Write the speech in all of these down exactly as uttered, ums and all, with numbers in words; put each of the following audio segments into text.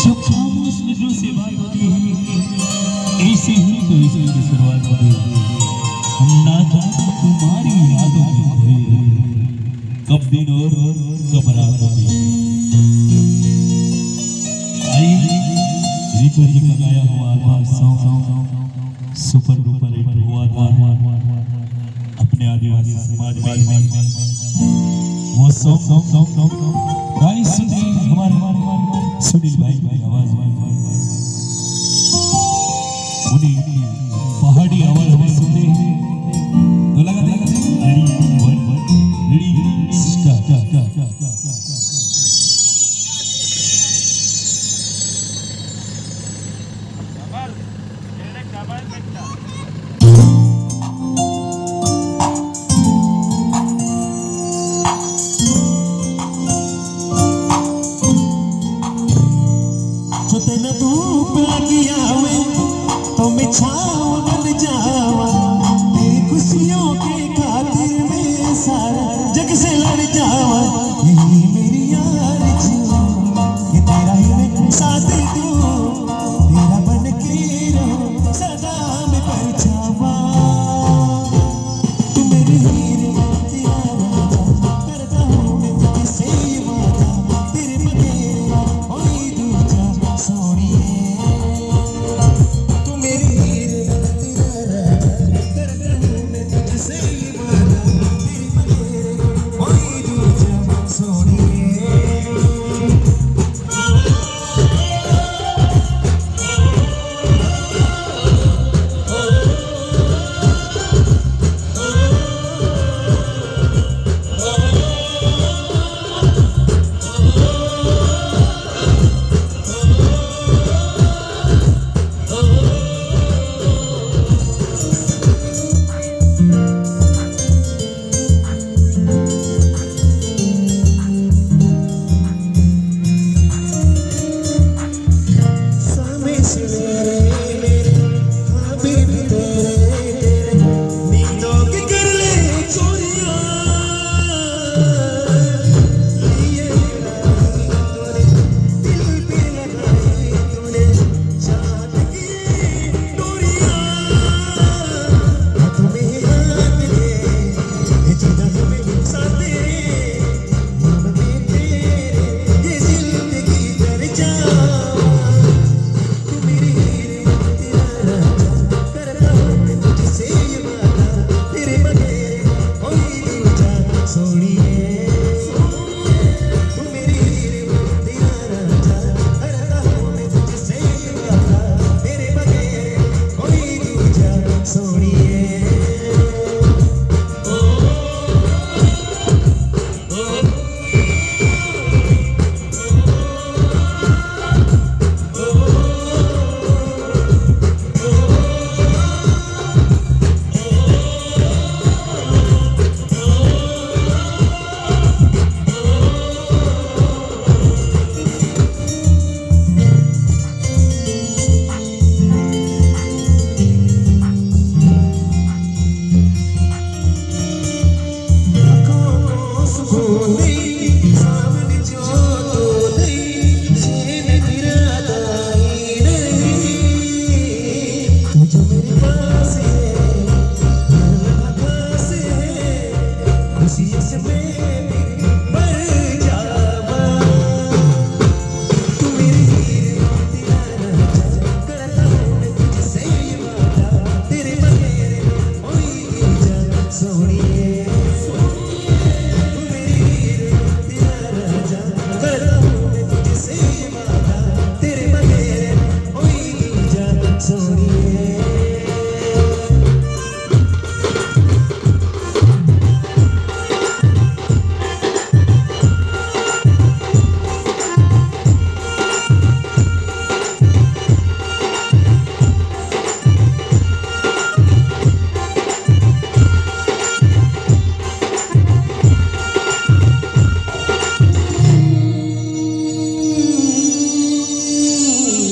जब खामोश नजरों से बात होती है ऐसे ही तो इसकी शुरुआत होती है। हम ना जाने तुम्हारी यादों में खोए कब दिन और कब रात होती है। आई रितु जी का गाया हुआ था सॉन्ग सुपर डुपर हिट हुआ था अपने आदिवासी समाज में। वो सॉन्ग गाई सुने हमारे सुनील भाई की आवाज में। उन्हीं पहाड़ी आवाज में सुनते तो लगा लगा रेडी वन रेडी स्टार्ट। तो मैं छाँव बन जावा तेरी खुशियों के खातिर मैं सारा जग से लड़ जावा। यही मेरी यार ये तेरा ही मैं साथ दूँ तेरा बन के रहूं सदा मैं परछावा। तू मेरी हीर तेरा राजा करता हूँ मैं तुझसे वादा तेरे बगैर कोई दूजा सोनिए।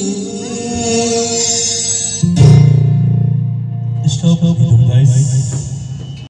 Stop, guys.